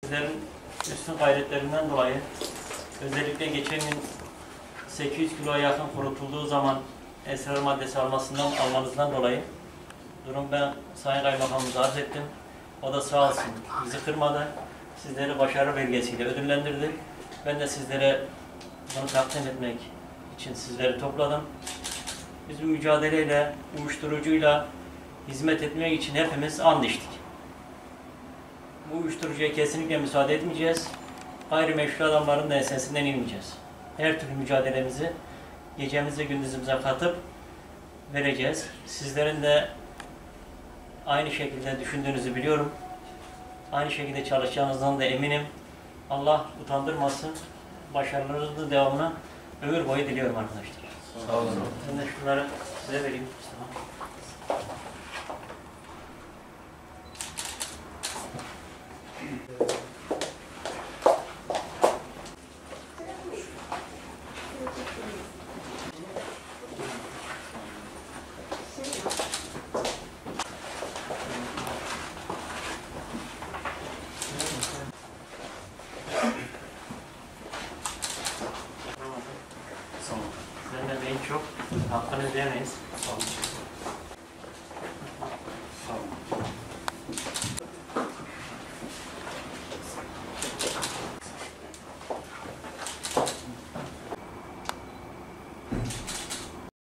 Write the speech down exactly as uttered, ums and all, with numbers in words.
Sizlerin üstün gayretlerinden dolayı, özellikle geçen gün sekiz yüz kiloya yakın kurutulduğu zaman esrar maddesi almasından almanızdan dolayı durum ben Sayın Kaymakamımıza arz ettim. O da sağ olsun bizi kırmadı. Sizleri başarı belgesiyle ödüllendirdi. Ben de sizlere bunu takdim etmek için sizleri topladım. Biz bu mücadeleyle, uyuşturucuyla hizmet etmek için hepimiz and içtik. Bu uyuşturucuya kesinlikle müsaade etmeyeceğiz. Gayrimeşru adamların da ensesinden inmeyeceğiz. Her türlü mücadelemizi gecemize gündüzümüze katıp vereceğiz. Sizlerin de aynı şekilde düşündüğünüzü biliyorum. Aynı şekilde çalışacağınızdan da eminim. Allah utandırmasın. Başarılarınızın devamını ömür boyu diliyorum arkadaşlar. Sağ olun. Ben de şunları size vereyim. Senden en çok hakkını ödeyemeyiz.